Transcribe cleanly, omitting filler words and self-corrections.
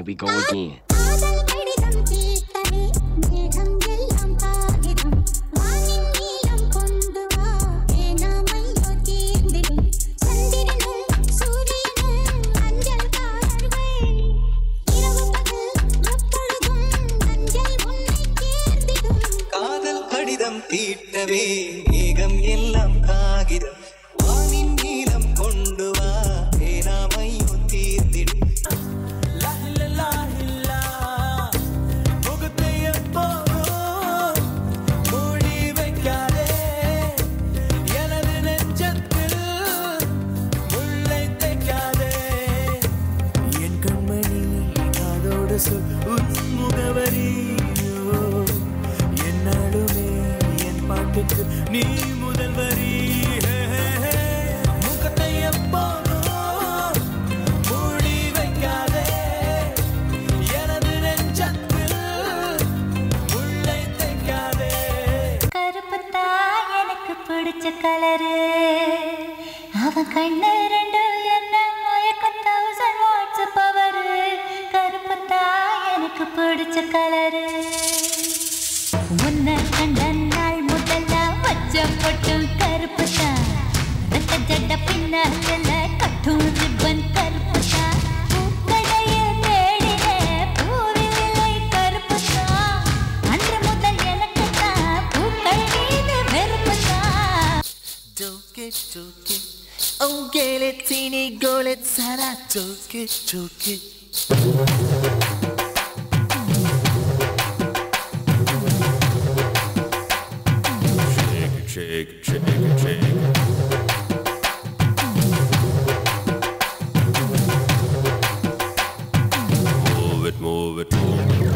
Here we go again. தீட்டவே மேகம் எல்லாம் காகிதம் வானின் நீலம் கொண்டு வா ஏனாமையும் தீர்த்திடும் முகத்தை எப்போதும் மூடி வைக்காதே எனது நெஞ்சத்தில் முல்லை தைக்காதே என் கண்மணி அதோடு முகவரி என்னாலுமே பாட்டுக்கு நீ முதல் வரி முகத்தை எப்போதும் மூடி வைக்காதே எனது நெஞ்சத்தில் முல்லை தைக்காதே கருப்புத்தா எனக்கு பிடிச்ச கலரு அவன் கண்ணு ரெண்டு என்ன மயக்கம் 1000 வாட்ஸ் பவரு கருப்புத்தா எனக்கு பிடிச்ச கலரு உன்னை கண்ட நாள் முதல்ல வச்ச பொட்டும் கருப்புத்தா ரெட்ட ஜட பின்னால கட்டும் ரிப்பன் கருப்புத்தா பூக்கடையில் தேடினே பூவில் இல்லை கருப்புத்தா அன்று முதல் எனக்கு தான் பூக்கள் மீது வெறுப்புத்தா Choke it, choke it, oh get it, teeny girl, it's Sarah. Choke it, choke it. Shake it, shake it, shake it. Move it, move it, move it.